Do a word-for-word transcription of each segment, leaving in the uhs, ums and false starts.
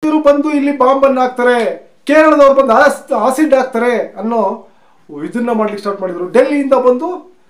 ಇವರು ಬಂದು ಇಲ್ಲಿ ಬಾಂಬನ್ನು ಹಾಕ್ತಾರೆ, ಕೇರಳದವ್ರು ಬಂದು ಆಸಿಡ್ ಹಾಕ್ತಾರೆ ಅನ್ನೋ ಇದನ್ನ ಮಾಡ್ಲಿಕ್ಕೆ ಸ್ಟಾರ್ಟ್ ಮಾಡಿದ್ರು. ಡೆಲ್ಲಿಯಿಂದ ಬಂದು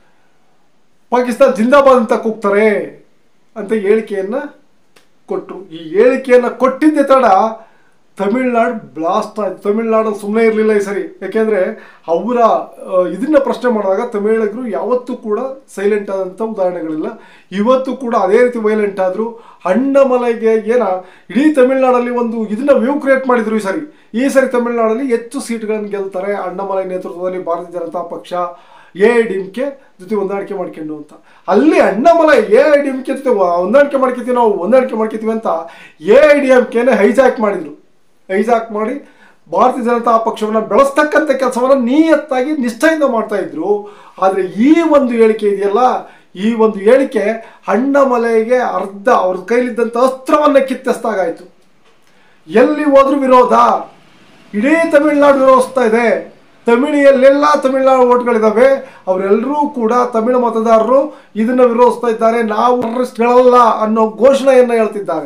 ಪಾಕಿಸ್ತಾನ ಜಿಂದಾಬಾದ್ ಅಂತ ಕೂಗ್ತಾರೆ ಅಂತ ಹೇಳಿಕೆಯನ್ನ ಕೊಟ್ಟರು. ಈ ಹೇಳಿಕೆಯನ್ನ ಕೊಟ್ಟಿದ್ದೆ ತಡ ತಮಿಳ್ನಾಡು ಬ್ಲಾಸ್ಟ್ ಆಯ್ತು. ತಮಿಳ್ನಾಡು ಸುಮ್ಮನೆ ಇರಲಿಲ್ಲ ಈ ಸರಿ. ಯಾಕೆಂದರೆ ಅವರ ಇದನ್ನ ಪ್ರಶ್ನೆ ಮಾಡಿದಾಗ ತಮಿಳಿಗರು ಯಾವತ್ತೂ ಕೂಡ ಸೈಲೆಂಟ್ ಆದಂಥ ಉದಾಹರಣೆಗಳಿಲ್ಲ. ಇವತ್ತು ಕೂಡ ಅದೇ ರೀತಿ ವೈಲೆಂಟ್ ಆದರು. ಅಣ್ಣಾಮಲೈಗೆ ಏನ ಇಡೀ ತಮಿಳ್ನಾಡಲ್ಲಿ ಒಂದು ಇದನ್ನ ವ್ಯೂ ಕ್ರಿಯೇಟ್ ಮಾಡಿದ್ರು. ಈ ಸರಿ ಈ ಸರಿ ತಮಿಳ್ನಾಡಲ್ಲಿ ಹೆಚ್ಚು ಸೀಟ್ಗಳನ್ನು ಗೆಲ್ತಾರೆ ಅಣ್ಣಾಮಲೈ ನೇತೃತ್ವದಲ್ಲಿ ಭಾರತೀಯ ಜನತಾ ಪಕ್ಷ A I D M K ಜೊತೆ ಹೊಂದಾಣಿಕೆ ಮಾಡ್ಕೊಂಡು ಅಂತ. ಅಲ್ಲಿ Annamalai A I D M K ಜೊತೆ ಹೊಂದಾಣಿಕೆ ಮಾಡ್ಕೊತೀವಿ ನಾವು ಹೊಂದಾಣಿಕೆ ಮಾಡ್ಕೊತೀವಿ ಅಂತ ಎ ಐ ಡಿ ಎಂ ಕೆನೇ ಹೈಜಾಕ್ ಮಾಡಿದರು. ಹೈಜಾಕ್ ಮಾಡಿ ಭಾರತೀಯ ಜನತಾ ಪಕ್ಷವನ್ನು ಬೆಳೆಸ್ತಕ್ಕಂಥ ಕೆಲಸವನ್ನು ನಿಯತ್ತಾಗಿ ನಿಷ್ಠೆಯಿಂದ ಮಾಡ್ತಾ ಇದ್ರು. ಆದರೆ ಈ ಒಂದು ಹೇಳಿಕೆ ಇದೆಯಲ್ಲ, ಈ ಒಂದು ಹೇಳಿಕೆ ಅಣ್ಣಾಮಲೈಗೆ ಅರ್ಧ ಅವ್ರ ಕೈಲಿದ್ದಂಥ ಅಸ್ತ್ರವನ್ನು ಕಿತ್ತೆಸ್ದಾಗಾಯಿತು. ಎಲ್ಲಿ ಹೋದ್ರೂ ವಿರೋಧ, ಇಡೀ ತಮಿಳ್ನಾಡು ವಿರೋಧಿಸ್ತಾ ಇದೆ. ತಮಿಳಿಯಲ್ಲೆಲ್ಲ ತಮಿಳ್ನಾಡು ಓಟ್ಗಳಿದ್ದಾವೆ, ಅವರೆಲ್ಲರೂ ಕೂಡ ತಮಿಳು ಮತದಾರರು ಇದನ್ನು ವಿರೋಧಿಸ್ತಾ ಇದ್ದಾರೆ. ನಾವು ಟೆರರಿಸ್ಟ್ಗಳಲ್ಲ ಅನ್ನೋ ಘೋಷಣೆಯನ್ನು ಹೇಳ್ತಿದ್ದಾರೆ.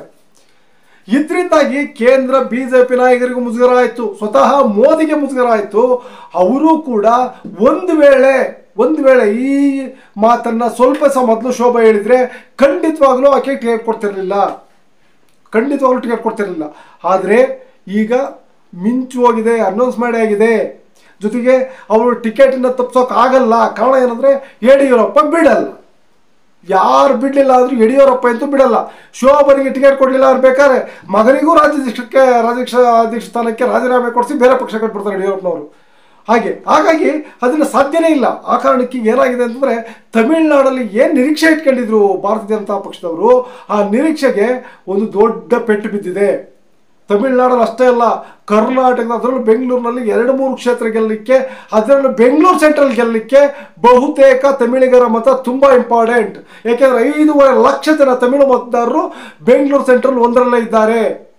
ಇದರಿಂದಾಗಿ ಕೇಂದ್ರ ಬಿಜೆಪಿ ನಾಯಕರಿಗೂ ಮುಜುಗರ ಆಯಿತು, ಸ್ವತಃ ಮೋದಿಗೆ ಮುಜುಗರ ಆಯಿತು. ಅವರು ಕೂಡ ಒಂದು ವೇಳೆ ಒಂದು ವೇಳೆ ಈ ಮಾತನ್ನು ಸ್ವಲ್ಪ ಸಹ ಮೊದಲು ಶೋಭಾ ಹೇಳಿದರೆ ಖಂಡಿತವಾಗ್ಲೂ ಆಕೆ ಟಿಕೆಟ್ ಕೊಡ್ತಿರಲಿಲ್ಲ, ಖಂಡಿತವಾಗ್ಲೂ ಟಿಕೆಟ್ ಕೊಡ್ತಿರಲಿಲ್ಲ. ಆದರೆ ಈಗ ಮಿಂಚು ಹೋಗಿದೆ, ಅನೌನ್ಸ್ ಮಾಡಿ ಆಗಿದೆ. ಜೊತೆಗೆ ಅವರು ಟಿಕೆಟನ್ನು ತಪ್ಪಿಸೋಕೆ ಆಗಲ್ಲ. ಕಾರಣ ಏನಂದರೆ ಯಡಿಯೂರಪ್ಪ ಬಿಡಲ್ಲ. ಯಾರು ಬಿಡಲಿಲ್ಲ ಆದರೂ ಯಡಿಯೂರಪ್ಪ ಅಂತೂ ಬಿಡಲ್ಲ. ಶೋಭನಿಗೆ ಟಿಕೆಟ್ ಕೊಡಲಿಲ್ಲ ಅವ್ರು ಬೇಕಾದ್ರೆ ಮಗನಿಗೂ ರಾಜ್ಯಾಧ್ಯಕ್ಷಕ್ಕೆ ರಾಜ್ಯಾಧ್ಯಕ್ಷ ಅಧ್ಯಕ್ಷ ಸ್ಥಾನಕ್ಕೆ ರಾಜೀನಾಮೆ ಕೊಡಿಸಿ ಬೇರೆ ಪಕ್ಷ ಕಟ್ಬಿಡ್ತಾರೆ ಯಡಿಯೂರಪ್ಪನವರು. ಹಾಗೆ ಹಾಗಾಗಿ ಅದನ್ನು ಸಾಧ್ಯನೇ ಇಲ್ಲ. ಆ ಕಾರಣಕ್ಕೆ ಏನಾಗಿದೆ ಅಂತಂದರೆ ತಮಿಳ್ನಾಡಲ್ಲಿ ಏನು ನಿರೀಕ್ಷೆ ಇಟ್ಕೊಂಡಿದ್ರು ಭಾರತೀಯ ಜನತಾ ಪಕ್ಷದವರು, ಆ ನಿರೀಕ್ಷೆಗೆ ಒಂದು ದೊಡ್ಡ ಪೆಟ್ಟು ಬಿದ್ದಿದೆ. ತಮಿಳ್ನಾಡಲ್ಲಿ ಅಷ್ಟೇ ಅಲ್ಲ, ಕರ್ನಾಟಕದ ಅದರಲ್ಲೂ ಬೆಂಗಳೂರಿನಲ್ಲಿ ಎರಡು ಮೂರು ಕ್ಷೇತ್ರ ಗೆಲ್ಲಲಿಕ್ಕೆ, ಅದರಲ್ಲೂ ಬೆಂಗಳೂರು ಸೆಂಟ್ರಲ್ ಗೆಲ್ಲಲಿಕ್ಕೆ ಬಹುತೇಕ ತಮಿಳಿಗರ ಮತ ತುಂಬ ಇಂಪಾರ್ಟೆಂಟ್. ಯಾಕೆಂದರೆ ಐದೂವರೆ ಲಕ್ಷ ಜನ ತಮಿಳು ಮತದಾರರು ಬೆಂಗಳೂರು ಸೆಂಟ್ರಲ್ ಒಂದರಲ್ಲೇ ಇದ್ದಾರೆ.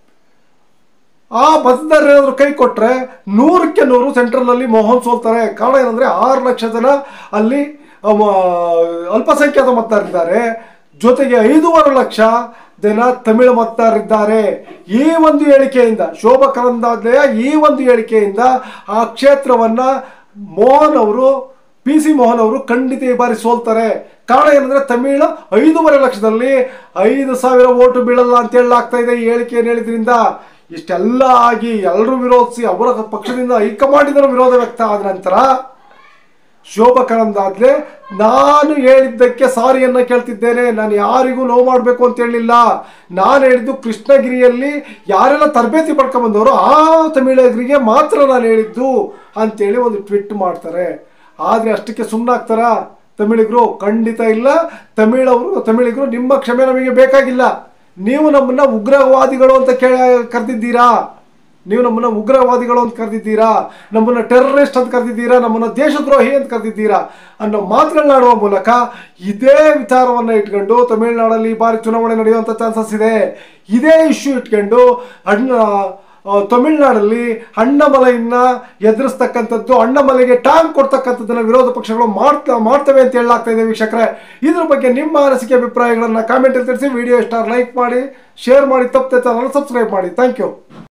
ಆ ಮತದಾರರು ಏನಾದರೂ ಕೈ ಕೊಟ್ಟರೆ ನೂರಕ್ಕೆ ನೂರು ಸೆಂಟ್ರಲ್ನಲ್ಲಿ ಮೋಹನ್ ಸೋಲ್ತಾರೆ. ಕಾರಣ ಏನಂದರೆ ಆರು ಲಕ್ಷ ಜನ ಅಲ್ಲಿ ಅಲ್ಪಸಂಖ್ಯಾತ ಮತದಾರರಿದ್ದಾರೆ, ಜೊತೆಗೆ ಐದೂವರೆ ಲಕ್ಷ ಜನ ತಮಿಳು ಮತದಾರರಿದ್ದಾರೆ. ಈ ಒಂದು ಹೇಳಿಕೆಯಿಂದ ಶೋಭಾ ಕರಂದ್ಲಾಜೆಯ ಈ ಒಂದು ಹೇಳಿಕೆಯಿಂದ ಆ ಕ್ಷೇತ್ರವನ್ನು ಮೋಹನ್ ಅವರು ಪಿ ಸಿ ಮೋಹನ್ ಅವರು ಖಂಡಿತ ಈ ಬಾರಿ ಸೋಲ್ತಾರೆ. ಕಾರಣ ಏನಂದರೆ ತಮಿಳು ಐದೂವರೆ ಲಕ್ಷದಲ್ಲಿ ಐದು ಸಾವಿರ ಓಟು ಬೀಳಲ್ಲ ಅಂತ ಹೇಳಲಾಗ್ತಾ ಇದೆ. ಈ ಹೇಳಿಕೆಯನ್ನು ಹೇಳಿದ್ರಿಂದ ಇಷ್ಟೆಲ್ಲ ಆಗಿ ಎಲ್ಲರೂ ವಿರೋಧಿಸಿ ಅವರ ಪಕ್ಷದಿಂದ ಹೈಕಮಾಂಡಿನ ವಿರೋಧ ವ್ಯಕ್ತ ಆದ ನಂತರ ಶೋಭಾ ಕರಂದ್ಲಾಜೆ ನಾನು ಹೇಳಿದ್ದಕ್ಕೆ ಸಾರಿಯನ್ನು ಕೇಳ್ತಿದ್ದೇನೆ, ನಾನು ಯಾರಿಗೂ ನೋವು ಮಾಡಬೇಕು ಅಂತ ಹೇಳಲಿಲ್ಲ, ನಾನು ಹೇಳಿದ್ದು ಕೃಷ್ಣಗಿರಿಯಲ್ಲಿ ಯಾರೆಲ್ಲ ತರಬೇತಿ ಪಡ್ಕೊಂಬಂದವರು ಆ ತಮಿಳಿಗರಿಗೆ ಮಾತ್ರ ನಾನು ಹೇಳಿದ್ದು ಅಂತೇಳಿ ಒಂದು ಟ್ವೀಟ್ ಮಾಡ್ತಾರೆ. ಆದರೆ ಅಷ್ಟಕ್ಕೆ ಸುಮ್ಮನಾಗ್ತಾರಾ ತಮಿಳಿಗರು? ಖಂಡಿತ ಇಲ್ಲ. ತಮಿಳವರು ತಮಿಳಿಗರು ನಿಮ್ಮ ಕ್ಷಮೆ ನಮಗೆ ಬೇಕಾಗಿಲ್ಲ. ನೀವು ನಮ್ಮನ್ನು ಉಗ್ರವಾದಿಗಳು ಅಂತ ಕೇ ಕರೆದಿದ್ದೀರಾ ನೀವು ನಮ್ಮನ್ನು ಉಗ್ರವಾದಿಗಳು ಅಂತ ಕರೆದಿದ್ದೀರಾ, ನಮ್ಮನ್ನು ಟೆರರಿಸ್ಟ್ ಅಂತ ಕರೆದಿದ್ದೀರಾ, ನಮ್ಮನ್ನು ದೇಶದ್ರೋಹಿ ಅಂತ ಕರೆದಿದ್ದೀರಾ ಅನ್ನೋ ಮಾತುಗಳನ್ನಾಡುವ ಮೂಲಕ ಇದೇ ವಿಚಾರವನ್ನು ಇಟ್ಕೊಂಡು ತಮಿಳುನಾಡಲ್ಲಿ ಈ ಬಾರಿ ಚುನಾವಣೆ ನಡೆಯುವಂಥ ಚಾನ್ಸಸ್ ಇದೆ. ಇದೇ ಇಶ್ಯೂ ಇಟ್ಕೊಂಡು ಅಣ್ಣ ತಮಿಳುನಾಡಲ್ಲಿ ಅಣ್ಣಾಮಲೈನ ಎದುರಿಸ್ತಕ್ಕಂಥದ್ದು, ಅಣ್ಣಾಮಲೈಗೆ ಟಾಂಗ್ ಕೊಡ್ತಕ್ಕಂಥದ್ದನ್ನು ವಿರೋಧ ಪಕ್ಷಗಳು ಮಾಡ್ತಾ ಮಾಡ್ತವೆ ಅಂತ ಹೇಳಲಾಗ್ತಾ ಇದೆ. ವೀಕ್ಷಕರೇ, ಇದ್ರ ಬಗ್ಗೆ ನಿಮ್ಮ ಅನಿಸಿಕೆ ಅಭಿಪ್ರಾಯಗಳನ್ನು ಕಾಮೆಂಟಲ್ಲಿ ತಿಳಿಸಿ. ವಿಡಿಯೋ ಇಷ್ಟ ಲೈಕ್ ಮಾಡಿ, ಶೇರ್ ಮಾಡಿ, ತಪ್ಪದೆ ಚಾನಲ್ ಸಬ್ಸ್ಕ್ರೈಬ್ ಮಾಡಿ. Thank you.